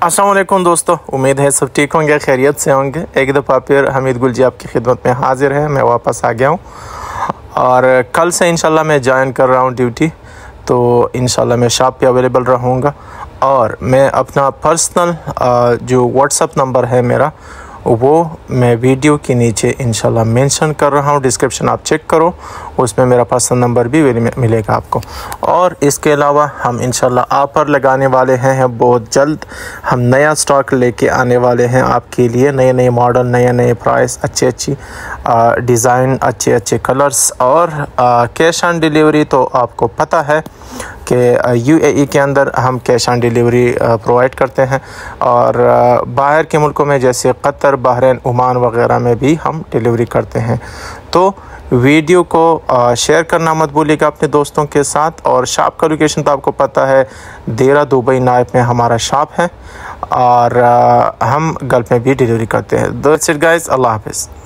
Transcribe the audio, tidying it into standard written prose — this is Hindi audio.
अस्सलाम वालेकुम दोस्तों, उम्मीद है सब ठीक होंगे, खैरियत से होंगे। एक दफ़ा फिर हमीद गुल जी आपकी खिदमत में हाजिर है। मैं वापस आ गया हूँ और कल से इंशाल्लाह मैं ज्वाइन कर रहा हूँ ड्यूटी। तो इंशाल्लाह मैं शॉप पे अवेलेबल रहूँगा और मैं अपना पर्सनल जो व्हाट्सअप नंबर है मेरा, वो मैं वीडियो के नीचे इंशाल्लाह मेंशन कर रहा हूँ। डिस्क्रिप्शन आप चेक करो, उसमें मेरा पर्सनल नंबर भी मिलेगा आपको। और इसके अलावा हम इंशाल्लाह ऑफ़र लगाने वाले हैं बहुत जल्द। हम नया स्टॉक लेके आने वाले हैं आपके लिए, नए नए मॉडल, नए नए प्राइस, अच्छी डिज़ाइन, अच्छे कलर्स और कैश ऑन डिलीवरी। तो आपको पता है कि यूएई के अंदर हम कैश ऑन डिलीवरी प्रोवाइड करते हैं और बाहर के मुल्कों में जैसे कतर, बहरीन, ओमान वगैरह में भी हम डिलीवरी करते हैं। तो वीडियो को शेयर करना मत भूलिएगा अपने दोस्तों के साथ। और शॉप का लोकेशन तो आपको पता है, देरा दुबई नाइफ में हमारा शॉप है और हम गल्फ में भी डिलीवरी करते हैं। दैट्स इट गाइस, अल्लाह हाफिज़।